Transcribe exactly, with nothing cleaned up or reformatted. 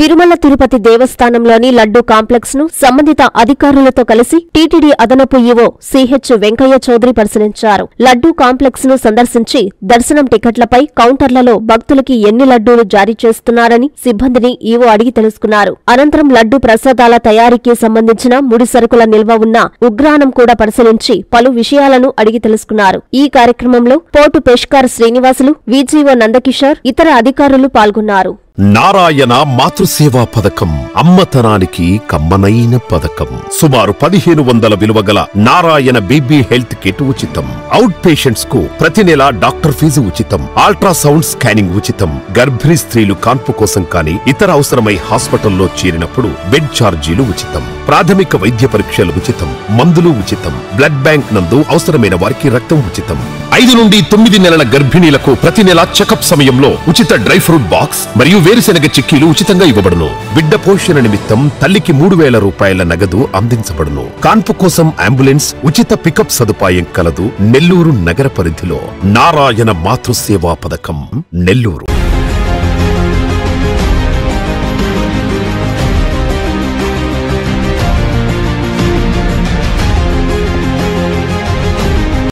తిరుమల తిరుపతి దేవస్థానంలోని లడ్డూ కాంప్లెక్స్ ను సంబంధిత అధికారులతో కలిసి టీటీడీ అదనపు ఈవో సిహెచ్ వెంకయ్య చౌదరి పరిశీలించారు. లడ్డూ కాంప్లెక్స్ ను సందర్శించి దర్శనం టికెట్లపై కౌంటర్లలో భక్తులకి ఎన్ని లడ్డూలు జారీ చేస్తున్నారని సిబ్బందిని ఈవో అడిగి తెలుసుకున్నారు. అనంతరం లడ్డూ ప్రసాదాల తయారీకి సంబంధించిన ముడి సరుకుల నిల్వ ఉన్న ఉగ్రాణం కూడా పరిశీలించి పలు విషయాలను అడిగి తెలుసుకున్నారు. ఈ కార్యక్రమంలో పోర్టు పెష్కార్ శ్రీనివాసులు, వీజీఓ నందకిషోర్, ఇతర అధికారులు పాల్గొన్నారు. నారాయణ మాతృసేవా పథకం అమ్మతనానికి కమ్మనైన పథకం. సుమారు పదిహేను వందల విలువగల నారాయణ బేబీ హెల్త్ కిట్ ఉచితం. అవుట్ పేషెంట్స్ కు ప్రతి నెల డాక్టర్ ఫీజు ఉచితం. అల్ట్రాసౌండ్ స్కానింగ్ ఉచితం. గర్భిణీ స్త్రీలు కాన్పు కోసం కానీ ఇతర అవసరమై హాస్పిటల్లో చేరినప్పుడు బెడ్ ఛార్జీలు ఉచితం. ప్రాథమిక వైద్య పరీక్షలు ఉచితం. మందులు ఉచితం. బ్లడ్ బ్యాంక్ నందు అవసరమైన వారికి రక్తం ఉచితం. ఐదు నుండి తొమ్మిది నెలల గర్భిణీలకు ప్రతి నెల చెకప్ సమయంలో ఉచిత డ్రై ఫ్రూట్ బాక్స్ మరియు వేరుశెనగ చిక్కీలు ఉచితంగా ఇవ్వబడును. బిడ్డ పోషణ నిమిత్తం తల్లికి మూడు వేల రూపాయల నగదు అందించబడును. కాన్పు కోసం అంబులెన్స్ ఉచిత పికప్ సదుపాయం కలదు. నెల్లూరు నగర పరిధిలో నారాయణ మాతృసేవా పథకం, నెల్లూరు.